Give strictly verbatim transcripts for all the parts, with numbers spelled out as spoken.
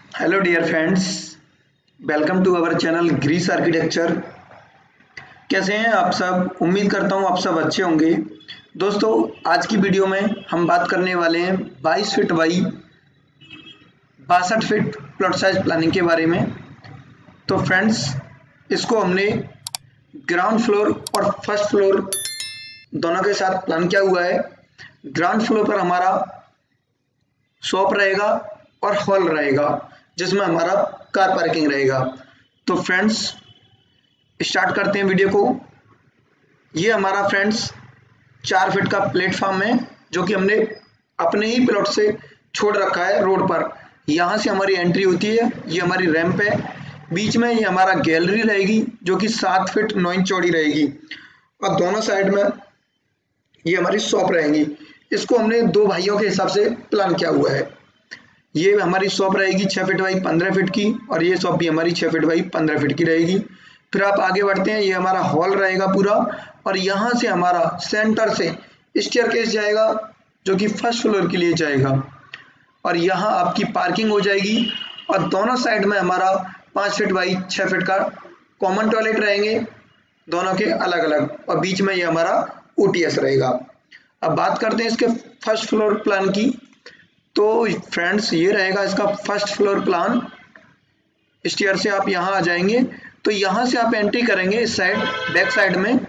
Hello dear friends, welcome to our channel Greece Architecture. कैसे हैं आप सब? उम्मीद करता हूं आप सब अच्छे होंगे। दोस्तों, आज की वीडियो में हम बात करने वाले हैं बाईस फीट बाई बासठ फीट प्लॉट साइज प्लानिंग के बारे में। तो फ्रेंड्स, इसको हमने ग्राउंड फ्लोर और फर्स्ट फ्लोर दोनों के साथ प्लान किया हुआ है। ग्राउंड फ्लोर पर हमारा शॉप रहेगा और हॉल रहेगा, जिसमें हमारा कार पार्किंग रहेगा। तो फ्रेंड्स, स्टार्ट करते हैं वीडियो को। ये हमारा फ्रेंड्स चार फीट का प्लेटफॉर्म है, जो कि हमने अपने ही प्लॉट से छोड़ रखा है रोड पर। यहाँ से हमारी एंट्री होती है। ये हमारी रैंप है। बीच में ये हमारा गैलरी रहेगी, जो कि सात फीट नौ इंच चौड़ी रहेगी, और दोनों साइड में ये हमारी शॉप रहेंगी। इसको हमने दो भाइयों के हिसाब से प्लान किया हुआ है। ये हमारी शॉप रहेगी छः फीट बाई पंद्रह फीट की, और ये शॉप भी हमारी छः फीट बाई पंद्रह फीट की रहेगी। फिर आप आगे बढ़ते हैं। ये हमारा हॉल रहेगा पूरा, और यहाँ से हमारा सेंटर से स्टेयरकेस जाएगा, जो कि फर्स्ट फ्लोर के लिए जाएगा, और यहाँ आपकी पार्किंग हो जाएगी। और दोनों साइड में हमारा पाँच फीट बाई छः फीट का कॉमन टॉयलेट रहेंगे, दोनों के अलग अलग, और बीच में ये हमारा ओ टी एस रहेगा। अब बात करते हैं इसके फर्स्ट फ्लोर प्लान की। तो फ्रेंड्स, ये रहेगा इसका फर्स्ट फ्लोर प्लान। स्टेयर से आप यहाँ आ जाएंगे, तो यहाँ से आप एंट्री करेंगे इस साइड बैक साइड में।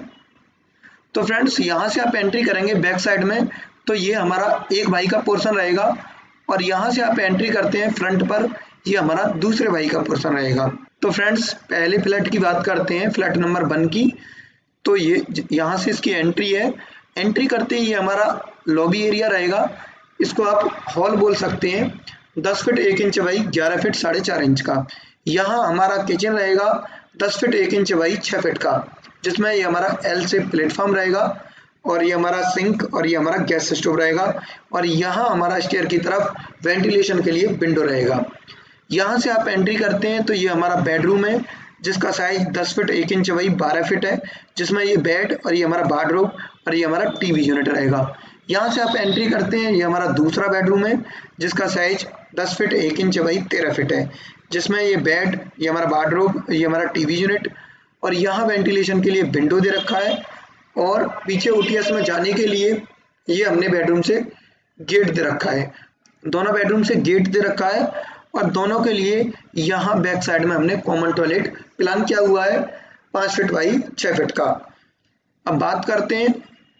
तो फ्रेंड्स, यहाँ से आप एंट्री करेंगे बैक साइड में, तो ये हमारा एक भाई का पोर्शन रहेगा, और यहाँ से आप एंट्री करते हैं फ्रंट पर, ये हमारा दूसरे भाई का पोर्शन रहेगा। तो फ्रेंड्स, पहले फ्लैट की बात करते हैं, फ्लैट नंबर वन की। तो ये यहाँ से इसकी एंट्री है। एंट्री करते ही ये हमारा लॉबी एरिया रहेगा। इसको आप हॉल बोल सकते हैं। दस फीट एक इंच बाई ग्यारह फीट साढ़े चार इंच का। यहाँ हमारा किचन रहेगा दस फीट एक इंच बाई छः फीट का, जिसमें ये हमारा एल से प्लेटफॉर्म रहेगा, और ये हमारा सिंक और ये हमारा गैस स्टोव रहेगा। और यहाँ हमारा स्टेयर की तरफ वेंटिलेशन के लिए विंडो रहेगा। यहाँ से आप एंट्री करते हैं, तो ये हमारा बेडरूम है, जिसका साइज दस फीट एक इंच बाई बारह फीट है, जिसमें ये बेड और ये हमारा वार्डरोब और ये हमारा टीवी यूनिट रहेगा। यहाँ से आप एंट्री करते हैं। ये हमारा दूसरा बेडरूम है, जिसका साइज दस फीट एक इंच बाई तेरह फीट है, जिसमें ये बेड, ये हमारा वार्डरोब, ये हमारा टीवी यूनिट, और यहाँ वेंटिलेशन के लिए विंडो दे रखा है। और पीछे ओ टी एस में जाने के लिए ये हमने बेडरूम से गेट दे रखा है। दोनों बेडरूम से गेट दे रखा है, और दोनों के लिए यहाँ बैक साइड में हमने कॉमन टॉयलेट प्लान किया हुआ है पाँच फीट बाई छः फीट का। अब बात करते हैं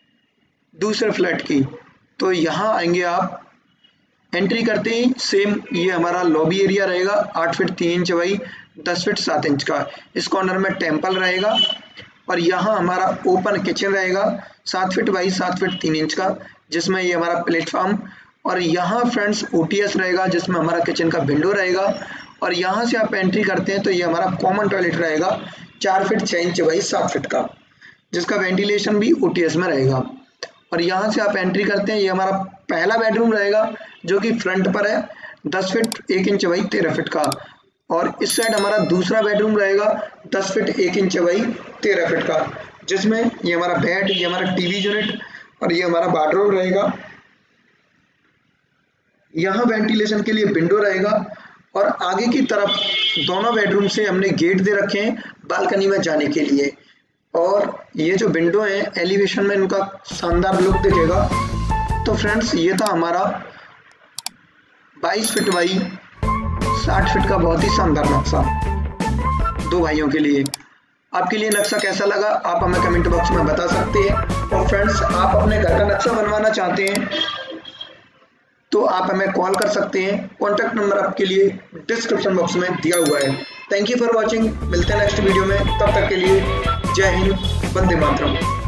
दूसरे फ्लैट की। तो यहाँ आएंगे आप, एंट्री करते ही सेम ये हमारा लॉबी एरिया रहेगा आठ फीट तीन इंच बाई दस फीट सात इंच का। इस कॉर्नर में टेम्पल रहेगा, और यहाँ हमारा ओपन किचन रहेगा सात फीट बाई सात फीट तीन इंच का, जिसमें ये हमारा प्लेटफॉर्म, और यहाँ फ्रेंड्स ओ टी एस रहेगा, जिसमें हमारा किचन का विंडो रहेगा। और यहाँ से आप एंट्री करते हैं, तो ये हमारा कॉमन टॉयलेट रहेगा चार फीट छः इंच बाई सात फीट का, जिसका वेंटिलेशन भी ओ टी एस में रहेगा। और यहाँ से आप एंट्री करते हैं। ये हमारा पहला बेडरूम रहेगा, जो कि फ्रंट पर है दस फीट एक इंच बाई तेरह फीट का, और इस साइड हमारा दूसरा बेडरूम रहेगा दस फीट एक इंच बाई तेरह फीट का, जिसमें ये हमारा बेड, ये हमारा टीवी यूनिट और ये हमारा वार्डरोब रहेगा। यहाँ वेंटिलेशन के लिए विंडो रहेगा, और आगे की तरफ दोनों बेडरूम से हमने गेट दे रखे हैं बालकनी में जाने के लिए। और ये जो विंडो है, एलिवेशन में इनका शानदार लुक दिखेगा। तो फ्रेंड्स, ये था हमारा बाईस फीट बाई साठ फीट का बहुत ही शानदार नक्शा दो भाइयों के लिए। आपके लिए नक्शा कैसा लगा, आप हमें कमेंट बॉक्स में बता सकते हैं। और फ्रेंड्स, आप अपने घर का नक्शा बनवाना चाहते हैं, तो आप हमें कॉल कर सकते हैं। कॉन्टैक्ट नंबर आपके लिए डिस्क्रिप्शन बॉक्स में दिया हुआ है। Thank you for watching. मिलते हैं नेक्स्ट वीडियो में। तब तक के लिए जय हिंद, वंदे मातरम।